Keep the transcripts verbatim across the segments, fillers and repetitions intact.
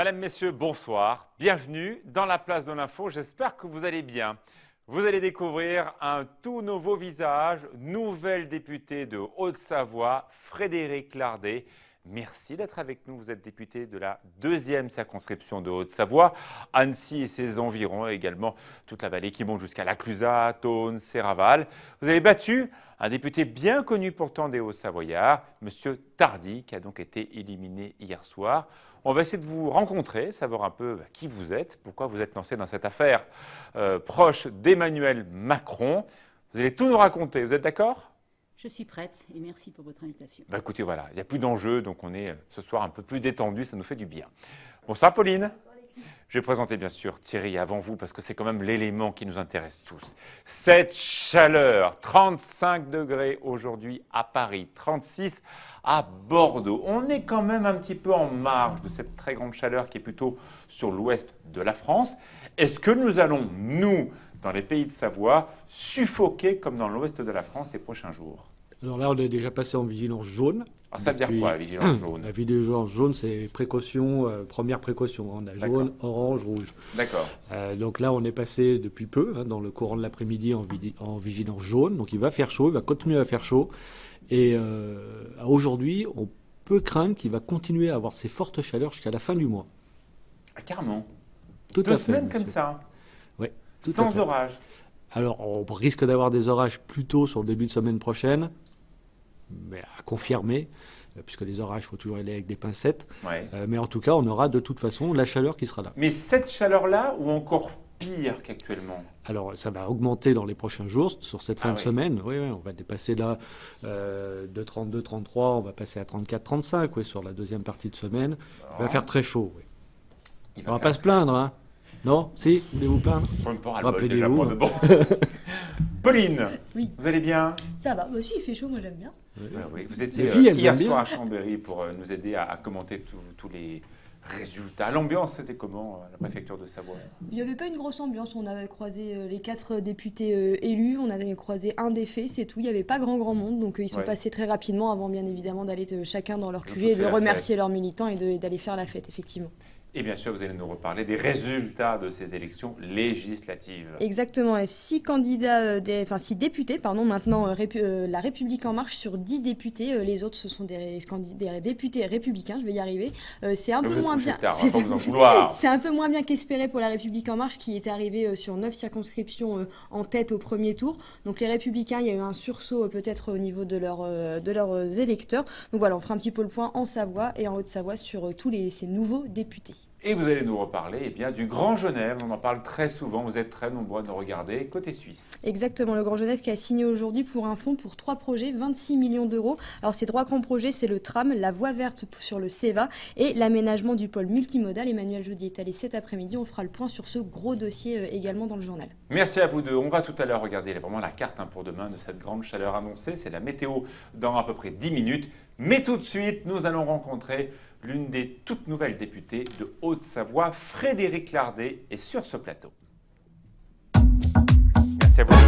Madame, Messieurs, bonsoir. Bienvenue dans la place de l'info. J'espère que vous allez bien. Vous allez découvrir un tout nouveau visage, nouvelle députée de Haute-Savoie, Frédérique Lardet. Merci d'être avec nous. Vous êtes député de la deuxième circonscription de Haute-Savoie, Annecy et ses environs, et également toute la vallée qui monte jusqu'à La Clusaz, Thônes, Serraval. Vous avez battu un député bien connu pourtant des Hauts-Savoyards, M. Tardy, qui a donc été éliminé hier soir. On va essayer de vous rencontrer, savoir un peu qui vous êtes, pourquoi vous êtes lancé dans cette affaire euh, proche d'Emmanuel Macron. Vous allez tout nous raconter, vous êtes d'accord ? Je suis prête et merci pour votre invitation. Bah écoutez, voilà, il n'y a plus d'enjeu, donc on est ce soir un peu plus détendu, ça nous fait du bien. Bonsoir Pauline. Bonsoir Alexis. Je vais présenter bien sûr Thierry avant vous parce que c'est quand même l'élément qui nous intéresse tous. Cette chaleur, trente-cinq degrés aujourd'hui à Paris, trente-six à Bordeaux. On est quand même un petit peu en marge de cette très grande chaleur qui est plutôt sur l'ouest de la France. Est-ce que nous allons, nous, dans les pays de Savoie, suffoquer comme dans l'ouest de la France les prochains jours? Alors là, on est déjà passé en vigilance jaune. Alors ça veut dire quoi, la vigilance jaune? La vigilance jaune, c'est précaution, euh, première précaution. On a jaune, orange, rouge. D'accord. Euh, donc là, on est passé depuis peu, hein, dans le courant de l'après-midi, en, en vigilance jaune. Donc il va faire chaud, il va continuer à faire chaud. Et euh, aujourd'hui, on peut craindre qu'il va continuer à avoir ces fortes chaleurs jusqu'à la fin du mois. Ah, carrément. Tout Deux à fait. semaines comme ça. Oui. Sans orage. Alors, on risque d'avoir des orages plus tôt sur le début de semaine prochaine, mais à confirmer, puisque les orages, il faut toujours aller avec des pincettes. Ouais. Euh, mais en tout cas, on aura de toute façon la chaleur qui sera là. Mais cette chaleur-là, ou encore pire qu'actuellement? Alors, ça va augmenter dans les prochains jours, sur cette fin ah de oui. semaine. Oui, oui, on va dépasser là euh, de trente-deux, trente-trois, on va passer à trente-quatre, trente-cinq oui, sur la deuxième partie de semaine. Oh. Il va faire très chaud. Oui. Il on ne va pas se plaindre, hein. Non? Si? Vous voulez vous plaindre? Rappelez-vous. Bon. Pauline, oui. Vous allez bien? Ça va. Bah, si, il fait chaud, moi j'aime bien. Oui. Ouais, oui. Vous étiez filles, euh, hier soir à Chambéry pour euh, nous aider à, à commenter tous les résultats. L'ambiance, c'était comment à la préfecture de Savoie? Il n'y avait pas une grosse ambiance. On avait croisé euh, les quatre députés euh, élus. On avait croisé un défait, c'est tout. Il n'y avait pas grand grand monde. Donc euh, ils sont ouais. passés très rapidement avant, bien évidemment, d'aller de, chacun dans leur cuvée et de remercier fête. leurs militants et d'aller faire la fête, effectivement. Et bien sûr, vous allez nous reparler des résultats de ces élections législatives. Exactement. Et six candidats, euh, des, enfin six députés, pardon, maintenant euh, répu, euh, La République En Marche sur dix députés. Euh, les autres, ce sont des, des députés républicains. Je vais y arriver. Euh, c'est un, peu moins bien. C'est un peu moins bien qu'espéré pour La République En Marche, qui est arrivée euh, sur neuf circonscriptions euh, en tête au premier tour. Donc les Républicains, il y a eu un sursaut euh, peut-être au niveau de, leur, euh, de leurs euh, électeurs. Donc voilà, on fera un petit peu le point en Savoie et en Haute-Savoie sur euh, tous les, ces nouveaux députés. Et vous allez nous reparler eh bien, du Grand Genève. On en parle très souvent. Vous êtes très nombreux à nous regarder. Côté suisse. Exactement. Le Grand Genève qui a signé aujourd'hui pour un fonds pour trois projets, vingt-six millions d'euros. Alors ces trois grands projets, c'est le tram, la voie verte sur le Ceva et l'aménagement du pôle multimodal. Emmanuel Jody est allé cet après-midi. On fera le point sur ce gros dossier également dans le journal. Merci à vous deux. On va tout à l'heure regarder vraiment la carte hein, pour demain de cette grande chaleur annoncée. C'est la météo dans à peu près dix minutes. Mais tout de suite, nous allons rencontrer l'une des toutes nouvelles députées de Haute-Savoie, Frédérique Lardet, est sur ce plateau. Merci à vous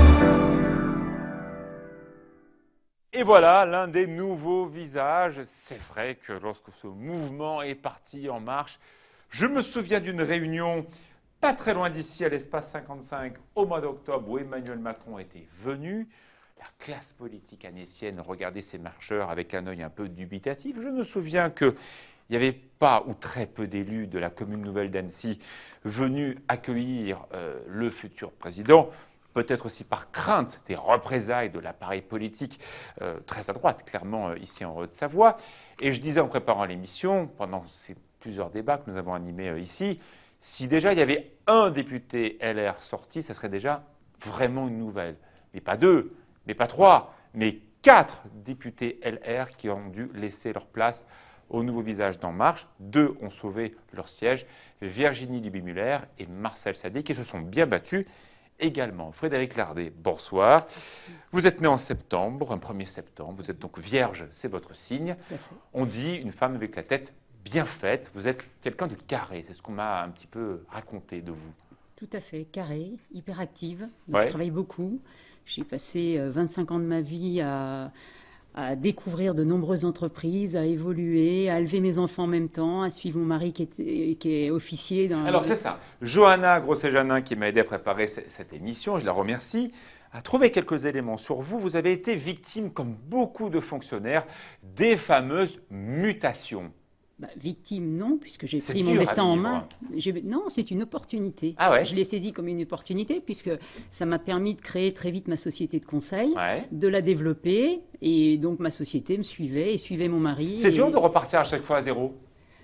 deux. Et voilà l'un des nouveaux visages. C'est vrai que lorsque ce mouvement est parti en marche, je me souviens d'une réunion pas très loin d'ici, à l'Espace cinquante-cinq, au mois d'octobre, où Emmanuel Macron était venu. La classe politique annécienne regardait ces marcheurs avec un œil un peu dubitatif. Je me souviens qu'il n'y avait pas ou très peu d'élus de la commune nouvelle d'Annecy venus accueillir euh, le futur président, peut-être aussi par crainte des représailles de l'appareil politique euh, très à droite, clairement euh, ici en Haute-Savoie. Et je disais en préparant l'émission, pendant ces plusieurs débats que nous avons animés euh, ici, si déjà il y avait un député L R sorti, ça serait déjà vraiment une nouvelle. Mais pas deux. Mais pas trois, mais quatre députés L R qui ont dû laisser leur place au nouveau visage d'En Marche. Deux ont sauvé leur siège, Virginie Duby-Muller et Marcel Sadi, qui se sont bien battus également. Frédérique Lardet, bonsoir. Vous êtes née en septembre, un premier septembre, vous êtes donc vierge, c'est votre signe. On dit une femme avec la tête bien faite, vous êtes quelqu'un de carré, c'est ce qu'on m'a un petit peu raconté de vous. Tout à fait, carré, hyperactive, ouais. Je travaille beaucoup. J'ai passé vingt-cinq ans de ma vie à, à découvrir de nombreuses entreprises, à évoluer, à élever mes enfants en même temps, à suivre mon mari qui est, qui est officier. Dans... Alors c'est ça, Johanna Grosset-Janin qui m'a aidé à préparer cette émission, je la remercie, a trouvé quelques éléments sur vous. Vous avez été victime, comme beaucoup de fonctionnaires, des fameuses mutations. Bah, victime, non, puisque j'ai pris mon destin en main. Non, c'est une opportunité. Ah ouais. Je l'ai saisi comme une opportunité, puisque ça m'a permis de créer très vite ma société de conseil, ouais. de la développer, et donc ma société me suivait et suivait mon mari. C'est et... dur de repartir à chaque fois à zéro?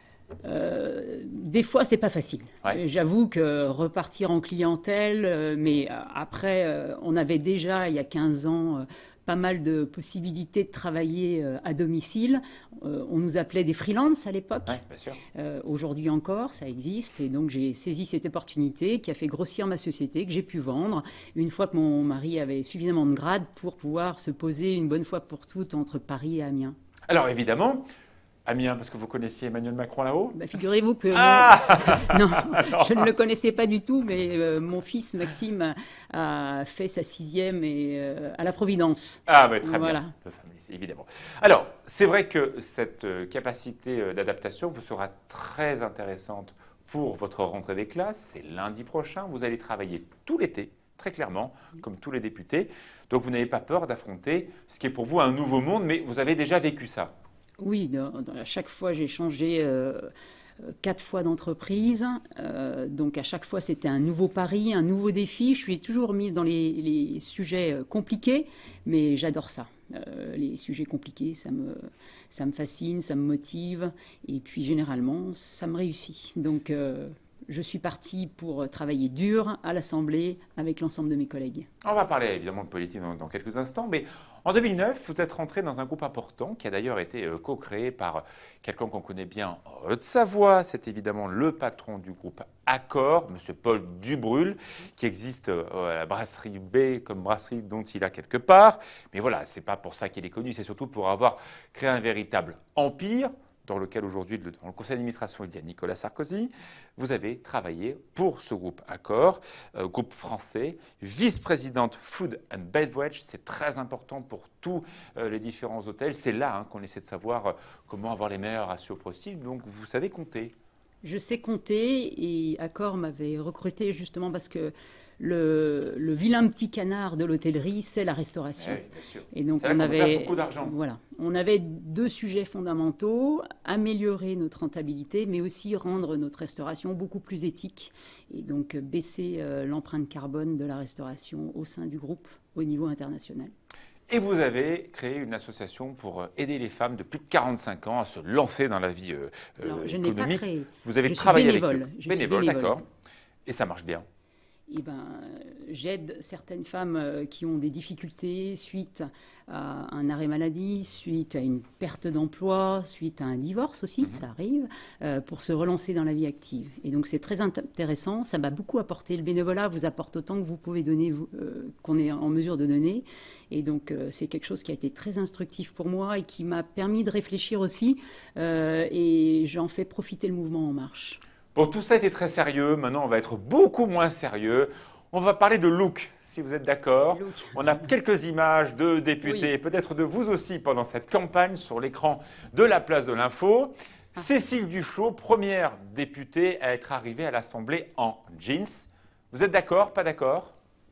Euh, des fois, c'est pas facile. Ouais. J'avoue que repartir en clientèle, euh, mais après, euh, on avait déjà, il y a quinze ans, euh, pas mal de possibilités de travailler euh, à domicile. Euh, on nous appelait des freelances à l'époque. Ouais, euh, Aujourd'hui encore, ça existe. Et donc, j'ai saisi cette opportunité qui a fait grossir ma société, que j'ai pu vendre une fois que mon mari avait suffisamment de grade pour pouvoir se poser une bonne fois pour toutes entre Paris et Amiens. Alors, évidemment... Amiens, parce que vous connaissiez Emmanuel Macron là-haut? Bah, figurez-vous que ah mon... non, je ne le connaissais pas du tout, mais euh, mon fils Maxime a, a fait sa sixième et, euh, à la Providence. Ah, mais très voilà. bien, évidemment. Alors, c'est vrai que cette capacité d'adaptation vous sera très intéressante pour votre rentrée des classes. C'est lundi prochain, vous allez travailler tout l'été, très clairement, comme tous les députés. Donc, vous n'avez pas peur d'affronter ce qui est pour vous un nouveau monde, mais vous avez déjà vécu ça. Oui, dans, dans, à chaque fois, j'ai changé euh, quatre fois d'entreprise. Euh, donc, à chaque fois, c'était un nouveau pari, un nouveau défi. Je suis toujours mise dans les, les sujets compliqués, mais j'adore ça. Euh, les sujets compliqués, ça me, ça me fascine, ça me motive. Et puis, généralement, ça me réussit. Donc, euh, je suis partie pour travailler dur à l'Assemblée avec l'ensemble de mes collègues. On va parler évidemment de politique dans, dans quelques instants, mais en deux mille neuf, vous êtes rentré dans un groupe important qui a d'ailleurs été co-créé par quelqu'un qu'on connaît bien en Haute-Savoie. C'est évidemment le patron du groupe Accor, M. Paul Dubrul, qui existe à la brasserie B comme brasserie dont il a quelque part. Mais voilà, ce n'est pas pour ça qu'il est connu, c'est surtout pour avoir créé un véritable empire, dans lequel aujourd'hui, dans le conseil d'administration, il y a Nicolas Sarkozy. Vous avez travaillé pour ce groupe Accor, euh, groupe français, vice-présidente Food and Beverage. C'est très important pour tous euh, les différents hôtels. C'est là hein, qu'on essaie de savoir euh, comment avoir les meilleurs ratios possibles. Donc, vous savez compter. Je sais compter et Accor m'avait recruté justement parce que Le, le vilain petit canard de l'hôtellerie, c'est la restauration. Oui, bien sûr. Et donc c'est on avait beaucoup d'argent. Voilà, on avait deux sujets fondamentaux améliorer notre rentabilité, mais aussi rendre notre restauration beaucoup plus éthique et donc baisser euh, l'empreinte carbone de la restauration au sein du groupe au niveau international. Et vous avez créé une association pour aider les femmes de plus de quarante-cinq ans à se lancer dans la vie euh, Alors, je économique. n'ai pas créé. Vous avez je travaillé suis bénévole. avec eux. Je bénévole, suis bénévole. D'accord. Et ça marche bien. Eh ben, j'aide certaines femmes qui ont des difficultés suite à un arrêt maladie, suite à une perte d'emploi, suite à un divorce aussi, mmh. ça arrive, euh, pour se relancer dans la vie active. Et donc c'est très intéressant, ça m'a beaucoup apporté. Le bénévolat vous apporte autant que vous pouvez donner, vous, euh, qu'on est en mesure de donner. Et donc euh, c'est quelque chose qui a été très instructif pour moi et qui m'a permis de réfléchir aussi. Euh, et j'en fais profiter le mouvement En Marche. Bon, tout ça était très sérieux. Maintenant, on va être beaucoup moins sérieux. On va parler de look, si vous êtes d'accord. On a quelques images de députés, oui. peut-être de vous aussi, pendant cette campagne sur l'écran de la place de l'Info. Ah. Cécile Duflot, première députée à être arrivée à l'Assemblée en jeans. Vous êtes d'accord, pas d'accord?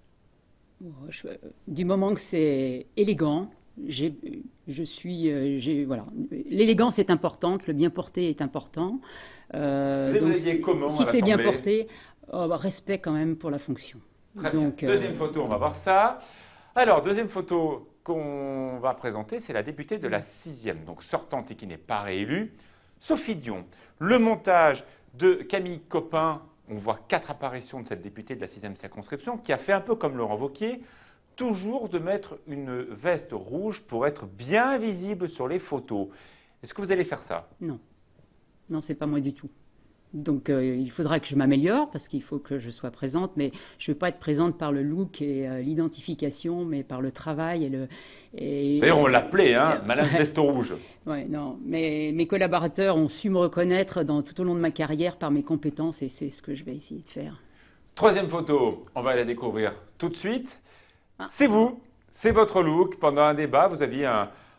Je, Du moment que c'est élégant, j'ai, je suis, j'ai, voilà, l'élégance est importante, le bien porté est important. Euh, Vous donc, si, comment si c'est bien porté, oh, bah, respect quand même pour la fonction. Très donc, bien. Deuxième euh... photo, on va voir ça. Alors, deuxième photo qu'on va présenter, c'est la députée de la sixième, donc sortante et qui n'est pas réélue, Sophie Dion. Le montage de Camille Copin, on voit quatre apparitions de cette députée de la sixième circonscription, qui a fait un peu comme Laurent Wauquiez, toujours de mettre une veste rouge pour être bien visible sur les photos. Est-ce que vous allez faire ça? Non. Non, ce n'est pas moi du tout. Donc, euh, il faudra que je m'améliore parce qu'il faut que je sois présente, mais je ne veux pas être présente par le look et euh, l'identification, mais par le travail et le... Et, D'ailleurs, on l'appelait, hein, euh, Madame Veste Rouge. Oui, non, mais mes collaborateurs ont su me reconnaître dans, tout au long de ma carrière par mes compétences et c'est ce que je vais essayer de faire. Troisième photo, on va la découvrir tout de suite. Ah. C'est vous, c'est votre look. Pendant un débat, vous aviez un,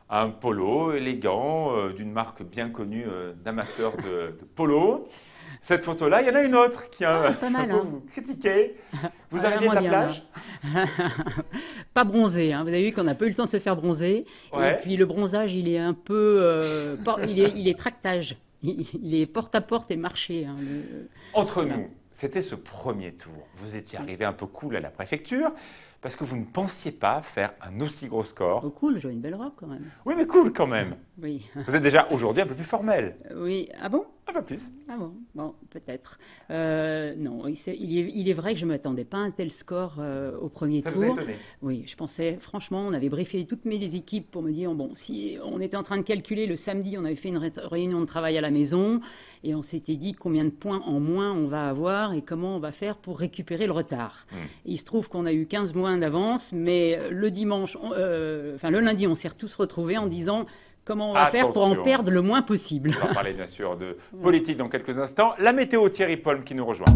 un polo élégant euh, d'une marque bien connue euh, d'amateurs de, de polo. Cette photo-là, il y en a une autre qui a ah, pas mal, un peu hein. vous critiqué. Vous ah, arrivez de la bien, plage pas bronzé, hein. Vous avez vu qu'on n'a pas eu le temps de se faire bronzer. Ouais. Et puis le bronzage, il est un peu... Euh, por- il, est, il est tractage. Il, il est porte-à-porte et marché. Hein, le... Entre nous, c'était ce premier tour. Vous étiez arrivé un peu cool à la préfecture parce que vous ne pensiez pas faire un aussi gros score. Oh, cool, j'ai une belle robe quand même. Oui, mais cool quand même. Oui. Vous êtes déjà aujourd'hui un peu plus formel. Oui, ah bon? Un peu plus. Ah bon, bon, peut-être. Euh, non, il, il, est, il est vrai que je ne m'attendais pas à un tel score euh, au premier Ça tour. vous a étonné? Oui, je pensais, franchement, on avait briefé toutes mes les équipes pour me dire, bon, si on était en train de calculer le samedi, on avait fait une ré réunion de travail à la maison et on s'était dit combien de points en moins on va avoir et comment on va faire pour récupérer le retard. Mmh. Il se trouve qu'on a eu quinze mois d'avance, mais le dimanche, on, euh, enfin le lundi, on s'est tous retrouvés en disant... Comment on va Attention. faire pour en perdre le moins possible. On va parler bien sûr de politique dans quelques instants. La météo, Thierry Polm qui nous rejoint.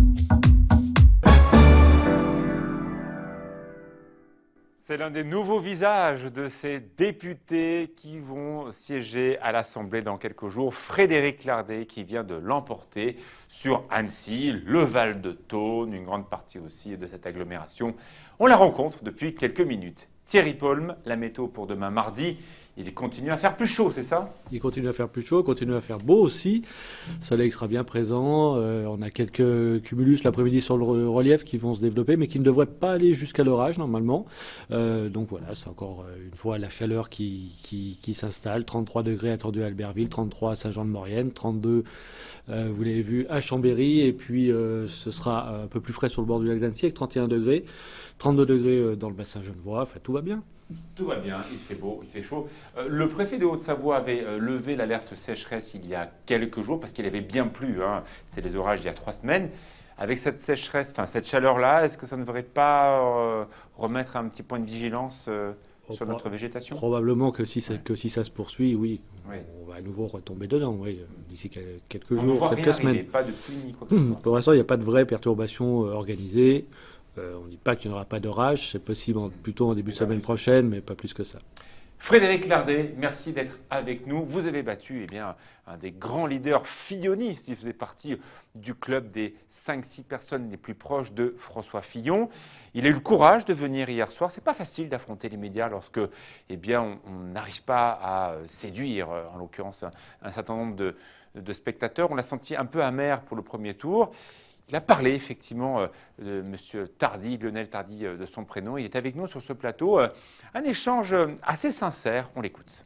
C'est l'un des nouveaux visages de ces députés qui vont siéger à l'Assemblée dans quelques jours. Frédéric Lardet qui vient de l'emporter sur Annecy, le Val-de-Thône, une grande partie aussi de cette agglomération. On la rencontre depuis quelques minutes. Thierry Polm, la météo pour demain mardi. Il continue à faire plus chaud, c'est ça? Il continue à faire plus chaud, continue à faire beau aussi. Le soleil sera bien présent. Euh, on a quelques cumulus l'après-midi sur le relief qui vont se développer, mais qui ne devraient pas aller jusqu'à l'orage normalement. Euh, donc voilà, c'est encore une fois la chaleur qui, qui, qui s'installe. trente-trois degrés attendus à Albertville, trente-trois à Saint-Jean-de-Maurienne, trente-deux, euh, vous l'avez vu, à Chambéry. Et puis euh, ce sera un peu plus frais sur le bord du lac d'Annecy avec trente et un degrés, trente-deux degrés dans le bassin genevois. Enfin, tout va bien. Tout va bien, il fait beau, il fait chaud. Euh, le préfet de Haute-Savoie avait euh, levé l'alerte sécheresse il y a quelques jours parce qu'il avait bien plu. Hein. C'était les orages il y a trois semaines. Avec cette sécheresse, enfin cette chaleur-là, est-ce que ça ne devrait pas euh, remettre un petit point de vigilance euh, oh, sur notre végétation? Probablement que si, ça, que si ça se poursuit, oui. oui. On va à nouveau retomber dedans, oui, d'ici quelques on jours, ne voit quelques rien semaines. Arriver, pas de pluie ni quoi que ce soit. Pour l'instant, il n'y a pas de vraies perturbations euh, organisées. Euh, on ne dit pas qu'il n'y aura pas d'orage, c'est possible en, plutôt en début de semaine prochaine, mais pas plus que ça. Frédéric Lardet, merci d'être avec nous. Vous avez battu eh bien, un des grands leaders fillonistes. Il faisait partie du club des cinq six personnes les plus proches de François Fillon. Il a eu le courage de venir hier soir. Ce n'est pas facile d'affronter les médias lorsque eh bien, on n'arrive pas à séduire, en l'occurrence, un, un certain nombre de, de spectateurs. On l'a senti un peu amer pour le premier tour. Il a parlé effectivement de M. Tardy, Lionel Tardy de son prénom. Il est avec nous sur ce plateau. Un échange assez sincère. On l'écoute.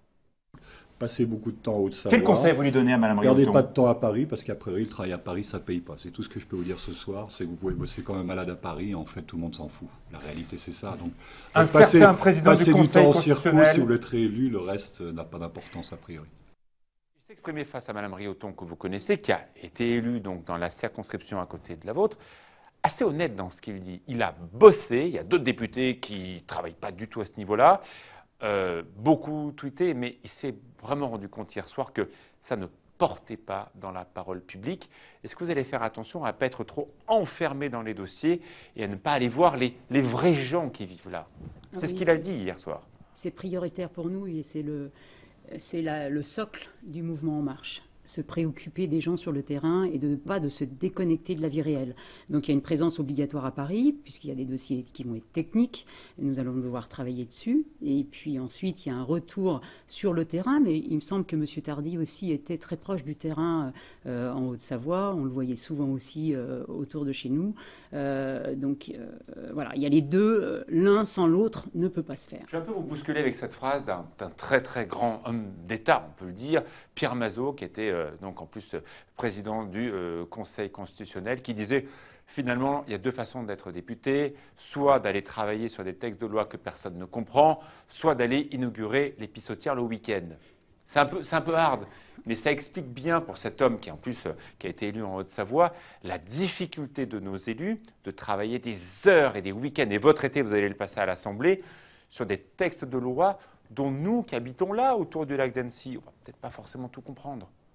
Passez beaucoup de temps en Haute-Savoie. Quel conseil vous lui donnez à Mme Riotton? Perdez pas de temps à Paris parce qu'à priori, le travail à Paris, ça ne paye pas. C'est tout ce que je peux vous dire ce soir. C'est que vous pouvez bosser comme un malade à Paris. En fait, tout le monde s'en fout. La réalité, c'est ça. Donc, un passez, certain président passez du Conseil du temps constitutionnel. au circo, si vous êtes réélu, le reste n'a pas d'importance a priori. Il s'est exprimé face à Mme Riotton, que vous connaissez, qui a été élue donc, dans la circonscription à côté de la vôtre. Assez honnête dans ce qu'il dit. Il a bossé. Il y a d'autres députés qui ne travaillent pas du tout à ce niveau-là. Euh, beaucoup tweeté, mais il s'est vraiment rendu compte hier soir que ça ne portait pas dans la parole publique. Est-ce que vous allez faire attention à ne pas être trop enfermé dans les dossiers et à ne pas aller voir les, les vrais gens qui vivent là? C'est oui, ce qu'il a dit hier soir. C'est prioritaire pour nous et c'est le, c'est la, le socle du mouvement En Marche. Se préoccuper des gens sur le terrain et de ne pas de se déconnecter de la vie réelle. Donc il y a une présence obligatoire à Paris, puisqu'il y a des dossiers qui vont être techniques, et nous allons devoir travailler dessus. Et puis ensuite, il y a un retour sur le terrain, mais il me semble que M. Tardy aussi était très proche du terrain euh, en Haute-Savoie. On le voyait souvent aussi euh, autour de chez nous. Euh, donc euh, voilà, il y a les deux, l'un sans l'autre ne peut pas se faire. Je vais un peu vous bousculer avec cette phrase d'un, d'un très très grand homme d'État, on peut le dire, Pierre Mazeaud, qui était euh, donc en plus euh, président du euh, Conseil constitutionnel, qui disait finalement il y a deux façons d'être député, soit d'aller travailler sur des textes de loi que personne ne comprend, soit d'aller inaugurer les pissotières le week-end. C'est un peu, c'est un peu hard, mais ça explique bien pour cet homme qui en plus euh, qui a été élu en Haute-Savoie, la difficulté de nos élus de travailler des heures et des week-ends. Et votre été, vous allez le passer à l'Assemblée, sur des textes de loi dont nous qui habitons là, autour du lac d'Annecy, on ne va peut-être pas forcément tout comprendre.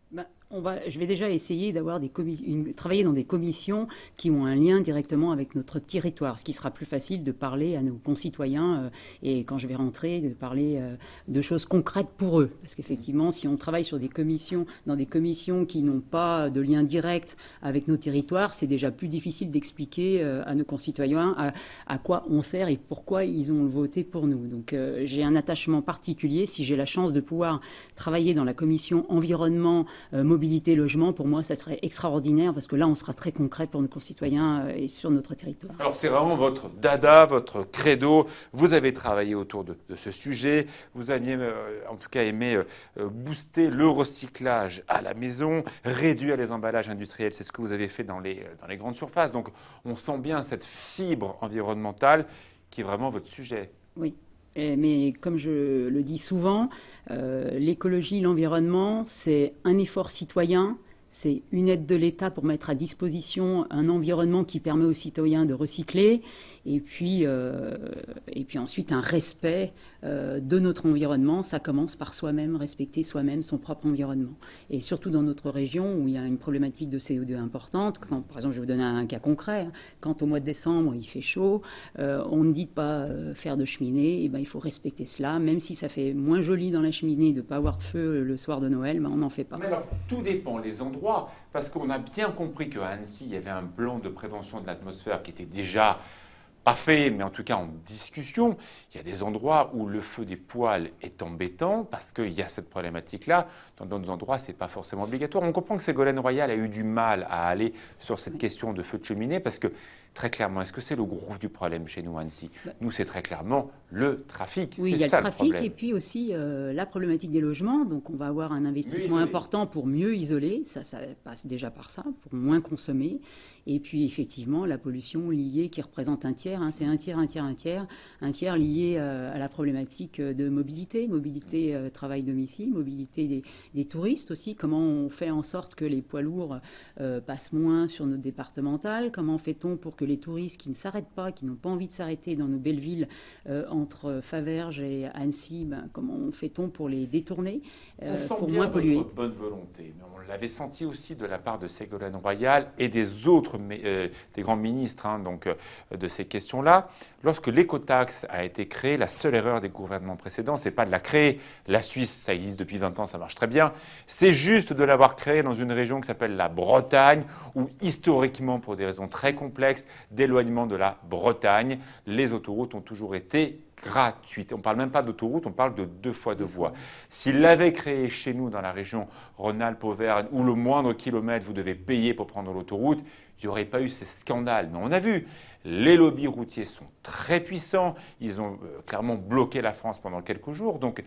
Ben, on va, je vais déjà essayer d'avoir des une, travailler dans des commissions qui ont un lien directement avec notre territoire, ce qui sera plus facile de parler à nos concitoyens euh, et quand je vais rentrer, de parler euh, de choses concrètes pour eux. Parce qu'effectivement, si on travaille sur des commissions, dans des commissions qui n'ont pas de lien direct avec nos territoires, c'est déjà plus difficile d'expliquer euh, à nos concitoyens à, à quoi on sert et pourquoi ils ont voté pour nous. Donc euh, j'ai un attachement particulier. Si j'ai la chance de pouvoir travailler dans la commission environnement, Euh, mobilité, logement, pour moi, ça serait extraordinaire parce que là, on sera très concret pour nos concitoyens euh, et sur notre territoire. Alors, c'est vraiment votre dada, votre credo. Vous avez travaillé autour de, de ce sujet. Vous aviez, euh, en tout cas, aimé euh, booster le recyclage à la maison, réduire les emballages industriels. C'est ce que vous avez fait dans les, dans les grandes surfaces. Donc, on sent bien cette fibre environnementale qui est vraiment votre sujet. Oui. Mais comme je le dis souvent, euh, l'écologie, l'environnement, c'est un effort citoyen, c'est une aide de l'État pour mettre à disposition un environnement qui permet aux citoyens de recycler, et puis, euh, et puis ensuite un respect euh, de notre environnement. Ça commence par soi-même, respecter soi-même son propre environnement. Et surtout dans notre région où il y a une problématique de C O deux importante, quand, par exemple, je vais vous donner un cas concret, hein, quand au mois de décembre il fait chaud, euh, on ne dit de pas euh, faire de cheminée, et ben, il faut respecter cela, même si ça fait moins joli dans la cheminée de ne pas avoir de feu le soir de Noël, ben, on n'en fait pas. Mais alors, tout dépend, les endroits. Parce qu'on a bien compris qu'à Annecy, il y avait un plan de prévention de l'atmosphère qui était déjà pas fait, mais en tout cas en discussion. Il y a des endroits où le feu des poêles est embêtant parce qu'il y a cette problématique-là. Dans d'autres endroits, ce n'est pas forcément obligatoire. On comprend que Ségolène Royal a eu du mal à aller sur cette question de feu de cheminée parce que, très clairement, est-ce que c'est le gros du problème chez nous à Annecy? Nous, c'est très clairement le trafic. Oui, il y a le trafic et puis aussi euh, la problématique des logements. Donc, on va avoir un investissement important pour mieux isoler. Ça, ça passe déjà par ça, pour moins consommer. Et puis, effectivement, la pollution liée qui représente un tiers. Hein, c'est un tiers, un tiers, un tiers. Un tiers lié euh, à la problématique de mobilité. Mobilité euh, travail-domicile, mobilité des, des touristes aussi. Comment on fait en sorte que les poids lourds euh, passent moins sur notre départementale? Comment fait-on pour que les touristes qui ne s'arrêtent pas, qui n'ont pas envie de s'arrêter dans nos belles villes euh, entre Faverges et Annecy, ben, comment fait-on pour les détourner euh, on sent pour bien moins polluer? Votre bonne volonté, mais on l'avait senti aussi de la part de Ségolène Royal et des autres, euh, des grands ministres hein, donc, euh, de ces questions-là. Lorsque l'écotaxe a été créée, la seule erreur des gouvernements précédents, c'est pas de la créer. La Suisse, ça existe depuis vingt ans, ça marche très bien. C'est juste de l'avoir créée dans une région qui s'appelle la Bretagne, où historiquement, pour des raisons très complexes, d'éloignement de la Bretagne, les autoroutes ont toujours été gratuites. On ne parle même pas d'autoroute, on parle de deux fois deux voies. S'ils l'avaient créé chez nous, dans la région Rhône-Alpes-Auvergne, où le moindre kilomètre, vous devez payer pour prendre l'autoroute, il n'y aurait pas eu ces scandales. Mais on a vu, les lobbies routiers sont très puissants. Ils ont euh, clairement bloqué la France pendant quelques jours. Donc,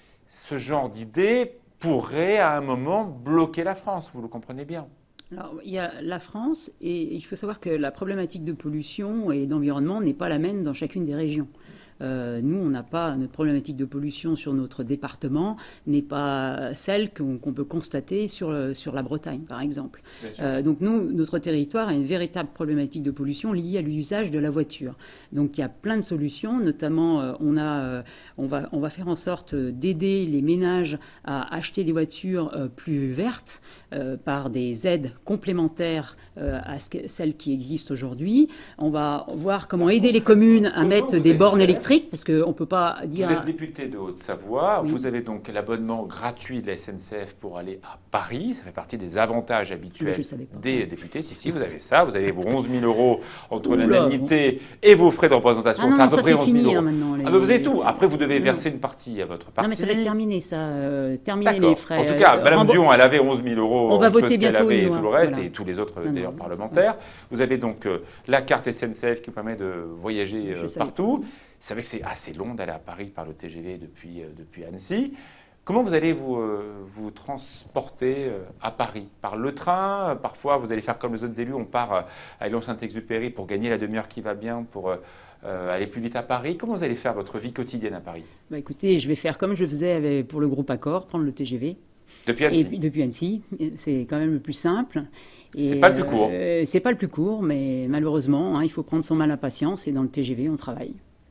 ce genre d'idée pourrait, à un moment, bloquer la France. Vous le comprenez bien. Alors, il y a la France, et il faut savoir que la problématique de pollution et d'environnement n'est pas la même dans chacune des régions. Euh, nous, on n'a pas, notre problématique de pollution sur notre département n'est pas celle qu'on qu'on peut constater sur, sur la Bretagne, par exemple. Euh, donc nous, notre territoire a une véritable problématique de pollution liée à l'usage de la voiture. Donc il y a plein de solutions, notamment euh, on, a, euh, on, va, on va faire en sorte d'aider les ménages à acheter des voitures euh, plus vertes euh, par des aides complémentaires euh, à ce que, celles qui existent aujourd'hui. On va voir comment aider les communes à mettre des bornes électriques. Parce qu'on ne peut pas dire... Vous êtes député de Haute-Savoie, oui. Vous avez donc l'abonnement gratuit de la S N C F pour aller à Paris. Ça fait partie des avantages habituels des députés. Si, si, vous avez ça. Vous avez vos onze mille euros entre l'indemnité et vos frais de représentation. Ah non, c'est à non, peu ça près c'est onze fini mille euros. hein, maintenant. Les... Ah ben vous avez tout. Après, vous devez verser non. une partie à votre parti. Non, mais ça va être terminé, ça. Euh, terminer les frais. En tout cas, euh, Mme Dion, elle avait onze mille euros. On va voter bientôt. Elle avait nous, et tout le reste, voilà. et tous les autres, non, d'ailleurs, non, parlementaires. Vous avez donc euh, la carte S N C F qui permet de voyager euh, partout. C'est vrai que c'est assez long d'aller à Paris par le T G V depuis, euh, depuis Annecy. Comment vous allez vous, euh, vous transporter euh, à Paris? Par le train? Parfois, vous allez faire comme les autres élus, on part euh, à Lyon-Saint-Exupéry pour gagner la demi-heure qui va bien, pour euh, euh, aller plus vite à Paris. Comment vous allez faire votre vie quotidienne à Paris? Bah, écoutez, je vais faire comme je faisais avec, pour le groupe Accor, prendre le T G V. Depuis Annecy? Et puis, depuis Annecy, c'est quand même le plus simple. C'est pas le plus court. Euh, c'est pas le plus court, mais malheureusement, hein, il faut prendre son mal à patience et dans le T G V, on travaille.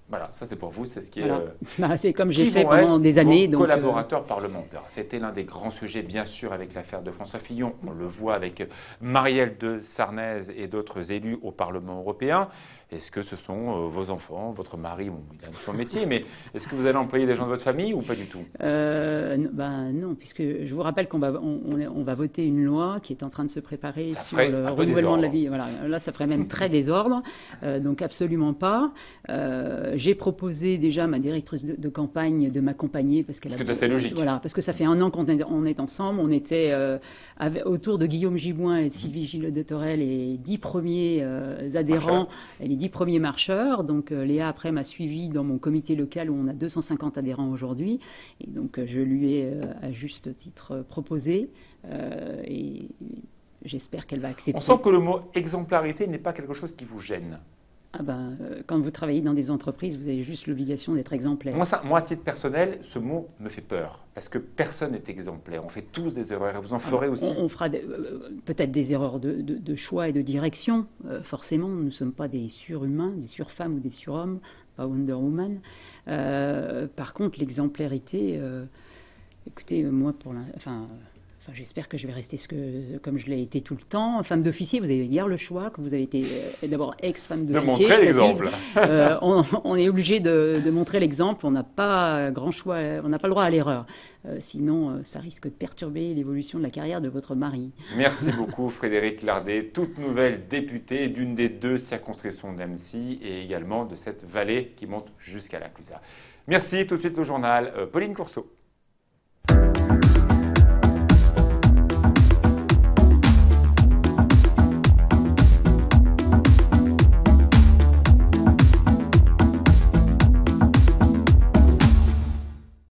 Voilà, ça c'est pour vous, c'est ce qui est... Voilà. Euh, bah, c'est comme j'ai fait pendant des années. Donc, collaborateurs euh... parlementaires. C'était l'un des grands sujets, bien sûr, avec l'affaire de François Fillon. On le voit avec Marielle de Sarnez et d'autres élus au Parlement européen. Est-ce que ce sont euh, vos enfants, votre mari, bon, il a son métier, mais est-ce que vous allez employer des gens de votre famille ou pas du tout? euh, ben, Non, puisque je vous rappelle qu'on va, on, on va voter une loi qui est en train de se préparer ça sur le renouvellement de la vie. Voilà, là, ça ferait même très désordre, euh, donc absolument pas. Euh, J'ai proposé déjà à ma directrice de, de campagne de m'accompagner parce qu'elle parce que c'est logique. Voilà, parce que ça fait un an qu'on est, on est ensemble. On était euh, avec, autour de Guillaume Gibouin et Sylvie Gillot de Torel, les dix premiers euh, adhérents, et les dix premiers marcheurs. Donc euh, Léa après m'a suivi dans mon comité local où on a deux cent cinquante adhérents aujourd'hui. Et donc euh, je lui ai euh, à juste titre euh, proposé euh, et j'espère qu'elle va accepter. On sent que le mot exemplarité n'est pas quelque chose qui vous gêne. Ah ben, euh, quand vous travaillez dans des entreprises, vous avez juste l'obligation d'être exemplaire. Moi, ça, moi, à titre personnel, ce mot me fait peur. Parce que personne n'est exemplaire. On fait tous des erreurs. Et vous en ferez Alors, aussi. On, on fera euh, peut-être des erreurs de, de, de choix et de direction. Euh, forcément, nous ne sommes pas des surhumains, des surfemmes ou des surhommes, pas Wonder Woman. Euh, par contre, l'exemplarité, euh, écoutez, moi, pour l'instant... Enfin, Enfin, j'espère que je vais rester ce que, comme je l'ai été tout le temps. Femme d'officier, vous avez guère le choix, que vous avez été euh, d'abord ex-femme d'officier. De montrer l'exemple. euh, on, on est obligé de, de montrer l'exemple. On n'a pas grand choix, on n'a pas le droit à l'erreur. Euh, sinon, euh, ça risque de perturber l'évolution de la carrière de votre mari. Merci beaucoup, Frédéric Lardet, toute nouvelle députée d'une des deux circonscriptions d'Annecy et également de cette vallée qui monte jusqu'à la Clusaz. Merci, tout de suite le journal, euh, Pauline Courceau.